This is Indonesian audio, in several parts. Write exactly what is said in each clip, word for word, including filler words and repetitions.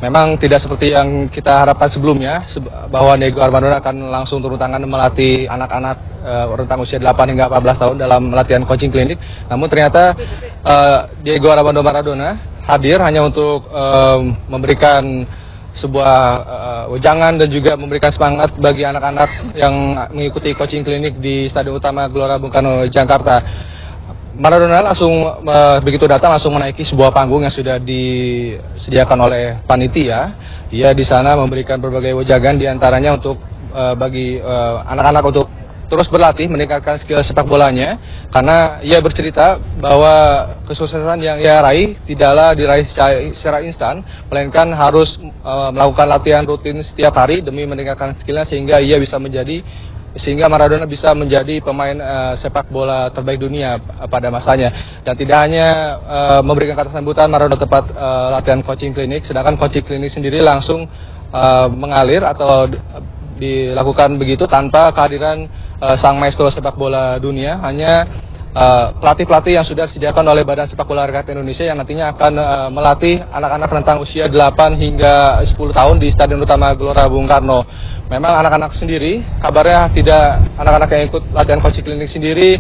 Memang tidak seperti yang kita harapkan sebelumnya, bahwa Diego Armando akan langsung turun tangan melatih anak-anak uh, rentang usia delapan hingga empat belas tahun dalam latihan coaching klinik. Namun ternyata uh, Diego Armando Maradona hadir hanya untuk uh, memberikan sebuah uh, wejangan dan juga memberikan semangat bagi anak-anak yang mengikuti coaching klinik di Stadion Utama Gelora Bung Karno, Jakarta. Maradona langsung uh, begitu datang langsung menaiki sebuah panggung yang sudah disediakan oleh panitia. Ia di sana memberikan berbagai wejangan, diantaranya untuk uh, bagi anak-anak uh, untuk terus berlatih meningkatkan skill sepak bolanya, karena ia bercerita bahwa kesuksesan yang ia raih tidaklah diraih secara, secara instan, melainkan harus uh, melakukan latihan rutin setiap hari demi meningkatkan skillnya sehingga ia bisa menjadi sehingga Maradona bisa menjadi pemain uh, sepak bola terbaik dunia pada masanya. Dan tidak hanya uh, memberikan kata sambutan Maradona tempat uh, latihan coaching klinik, sedangkan coaching klinik sendiri langsung uh, mengalir atau dilakukan begitu tanpa kehadiran uh, sang maestro sepak bola dunia, hanya pelatih-pelatih uh, yang sudah disediakan oleh Badan Sepak Bola Rakyat Indonesia yang nantinya akan uh, melatih anak-anak rentang usia delapan hingga sepuluh tahun di Stadion Utama Gelora Bung Karno. Memang anak-anak sendiri, kabarnya tidak anak-anak yang ikut latihan coaching klinik sendiri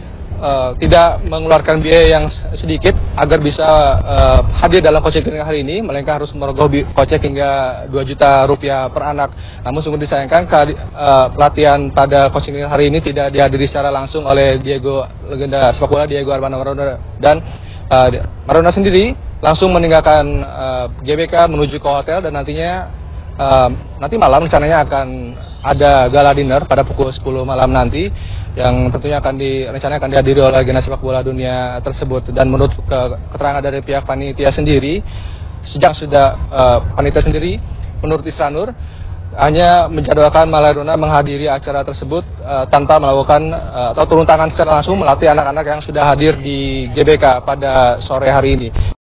uh, tidak mengeluarkan biaya yang sedikit agar bisa uh, hadir dalam coaching klinik hari ini, melainkan harus merogoh kocek hingga dua juta rupiah per anak. Namun sungguh disayangkan uh, pelatihan pada coaching klinik hari ini tidak dihadiri secara langsung oleh Diego, legenda sepak bola Diego Armando Maradona, dan uh, Maradona sendiri langsung meninggalkan uh, G B K menuju ke hotel, dan nantinya Uh, nanti malam rencananya akan ada gala dinner pada pukul sepuluh malam nanti, yang tentunya akan di, rencananya akan dihadiri oleh legenda sepak bola dunia tersebut. Dan menurut ke, keterangan dari pihak panitia sendiri, sejak sudah uh, panitia sendiri menurut Isranur hanya menjadwalkan Maradona menghadiri acara tersebut uh, tanpa melakukan uh, atau turun tangan secara langsung melatih anak-anak yang sudah hadir di G B K pada sore hari ini.